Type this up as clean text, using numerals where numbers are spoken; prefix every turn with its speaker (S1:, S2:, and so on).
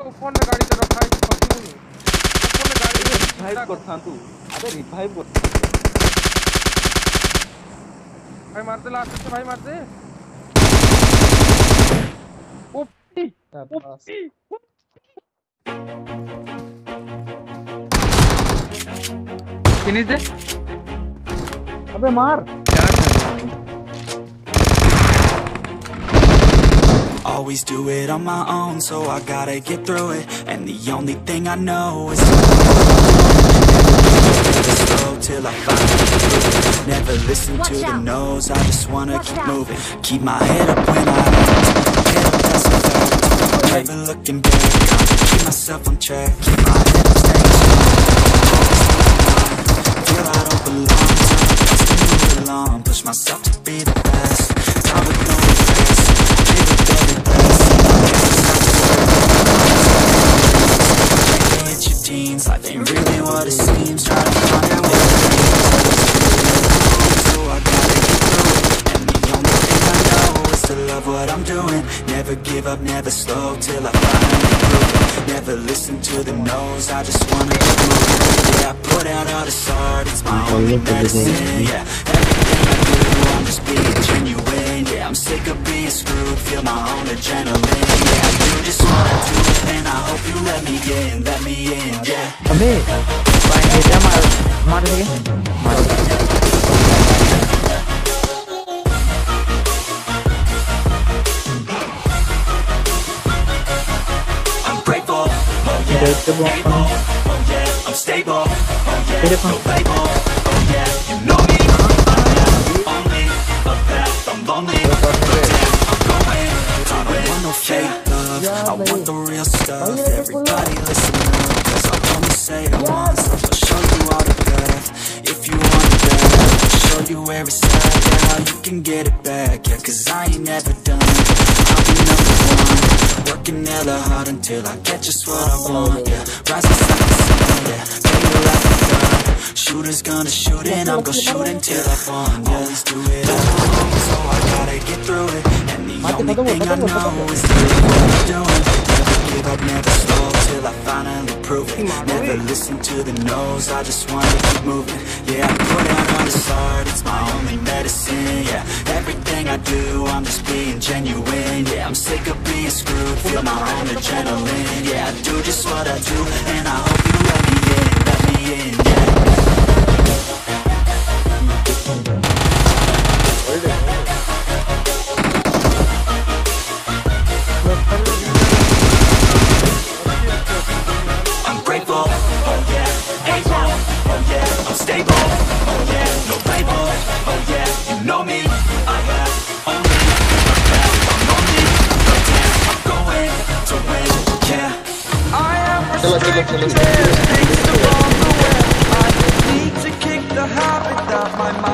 S1: Phone में गाड़ी तो रखा है कि पक्की नहीं फोन में गाड़ी
S2: रिवाइव करथा तू अबे रिवाइव कर
S1: भाई मार दे लास्ट से भाई मार दे ओपी ओपी
S3: फिनिश दे
S2: अबे मार
S4: Always do it on my own, so I gotta get through it. And the only thing I know is to never slow till I finally prove it. Never listen to the no's, I just wanna keep moving. Keep my head up when I get up, that's a fact. Never looking back, I'ma keep myself on track. Keep my head up, staying strong. Feel I don't belong, time to move along. Push myself to be the best, not with no regrets. Live with every breath, hit your teens, life ain't really what it seems. Try to find out what it is, so I gotta get through it. And the only thing I know is to love what I'm doing. Never give up, never slow till I finally prove it. Never listen to the no's, I just wanna keep moving. Yeah, I put out all this art, it's my only medicine. Yeah, everything I do, I'm just being genuine. Yeah, I'm sick of being screwed, feel my own adrenaline. Yeah, I do just what I do, and I hope you let me in, yeah.
S3: अबे भाई बेटा मार सके
S4: I'm grateful, oh yeah, able, oh yeah, I'm stable, oh yeah, no label, oh yeah, you know me, I have only a path, I'm lonely, but damn, I'm going to win. I don't want no fake love, I want the real stuff. Everybody listen up, cause I'll only say it once. I'll show you all the path, if you want it bad. I'll show you every side, yeah, how you can get it back. Yeah, cause I ain't never done, I'll be number one. Working hella hard until I get just what I want, yeah. Rising like the sun, yeah. Play it like a gun. Shooters gonna shoot and I'm gonna shoot until I fall, yeah. Always do it alone, so I gotta get through it. And the only thing I know is to do what I'm doing. Never give up, never slow till I finally prove it. Never listen to the no's, I just wanna keep moving. Yeah, I put out all this art, it's my only medicine. Yeah, everything I do, I'm just being genuine. Yeah, I'm sick of being screwed, feel my own adrenaline. Yeah, I do just what I do, and I hope you let me in, yeah. I'm grateful, oh yeah, able, oh yeah, I'm stable, oh yeah, no label, oh yeah, you know me, I have only a path, I'm lonely, but damn, I'm going to win, yeah. I am restricted, things along the way, I need to kick the habit that my mind